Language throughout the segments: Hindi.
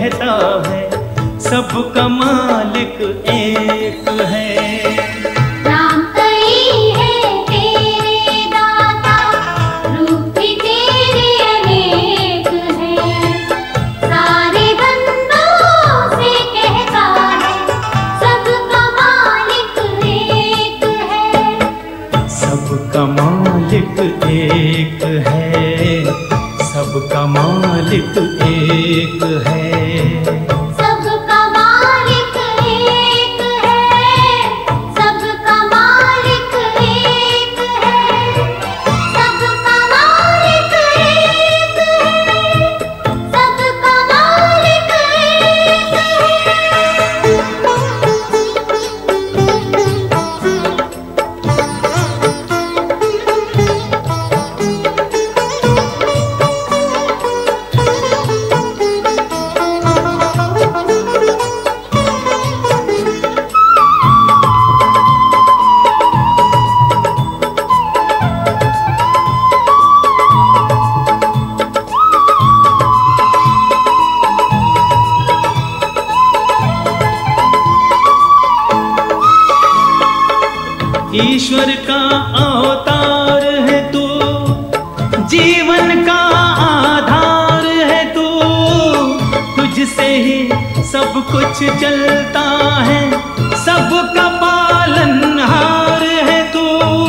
कहता है सबका मालिक एक है। नाम कई है तेरे दाता, रूप भी तेरे अनेक है। सारे बंदों से कहता है सबका मालिक एक है। सबका मालिक एक है, सबका मालिक एक है। सबका मालिक एक है, सबका मालिक एक है। सबका मालिक एक है, सबका मालिक एक ईश्वर का अवतार है तू, जीवन का आधार है तू। तुझसे ही सब कुछ चलता है, सबका पालनहार है तू।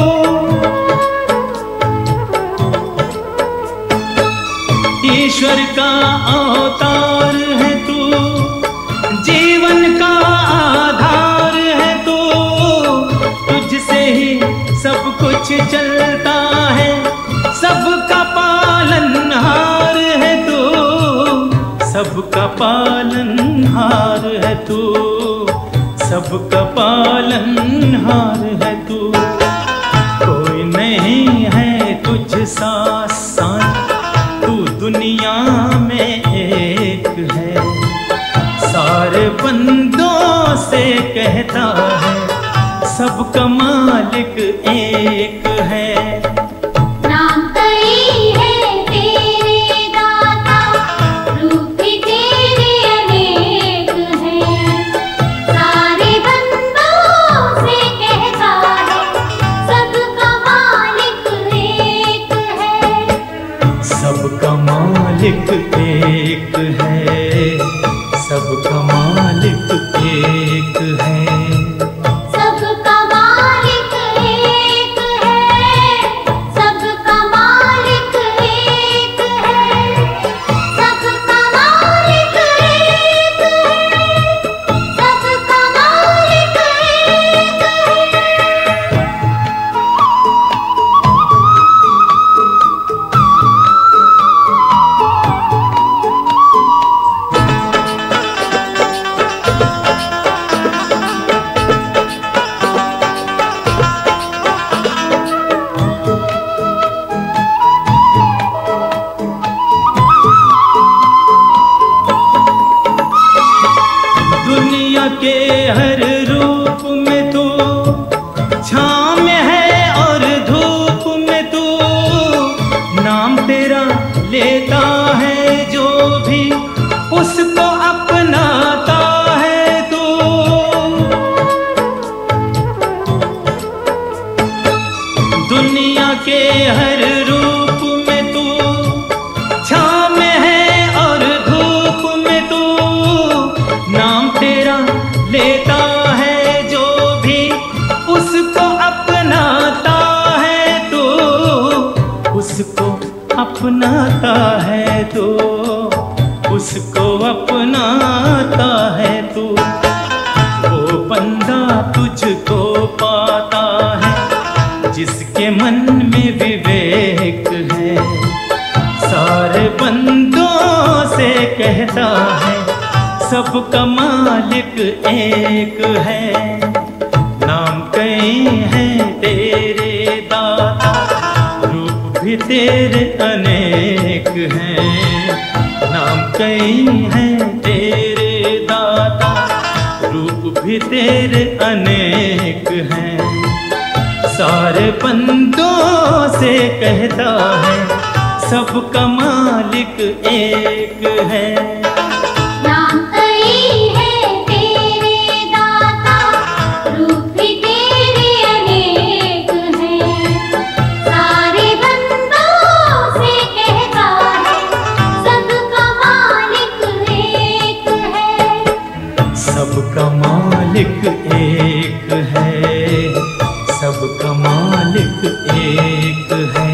ईश्वर का अवतार है तू, जीवन का आधार है तू। तुझसे ही सब कुछ चलता है, सबका पालनहार है तू। सबका पालनहार है तू, सबका पालनहार है तू। कोई नहीं है तुझ सा साथ, तू दुनिया में एक है। सारे बंदों से कहता है सबका मालिक एक है। नाम कई है तेरे दाता, रूप भी तेरे अनेक है। सारे बंदों से कहता है सबका मालिक एक है। सबका मालिक एक है, सबका मालिक एक है। सबका मालिक एक है, सबका मालिक एक है। सबका मालिक एक है, सबका मालिक एक है। दुनिया के हर रूप में तू, छाँव में है और धूप में तू। नाम तेरा लेता है जो भी, उसको अपनाता है तू। दुनिया के हर रूप में तू, छाँव में है और धूप में तू। नाम तेरा लेता है जो भी, उसको अपनाता है तू। उसको अपनाता है तू, उसको अपनाता है तू। वो बंदा तुझको पाता है जिसके मन में विवेक है। सारे बंदों से कहता है सबका मालिक एक है। नाम कई है तेरे दाता, रूप भी तेरे अनेक हैं। नाम कई है तेरे दाता, रूप भी तेरे अनेक हैं। सारे बंदों से कहता है सबका मालिक एक है। सबका मालिक एक है, सबका मालिक एक है।